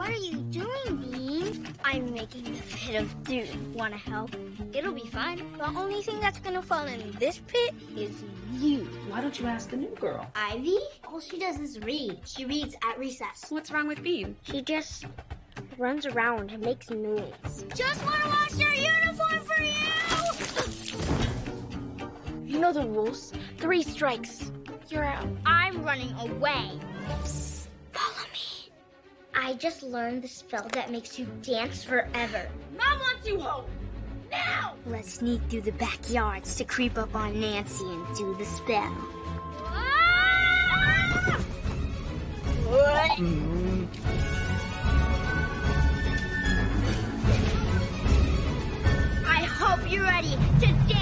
What are you doing, Bean? I'm making the pit of doom. Wanna help? It'll be fun. The only thing that's gonna fall in this pit is you. Why don't you ask the new girl? Ivy? All she does is read. She reads at recess. What's wrong with Bean? She just runs around and makes noise. Just wanna wash your uniform for you! You know the rules. 3 strikes. You're out. I'm running away. Psst, follow me. I just learned the spell that makes you dance forever. Mom wants you home! Now! Let's sneak through the backyards to creep up on Nancy and do the spell. Ah! I hope you're ready to dance.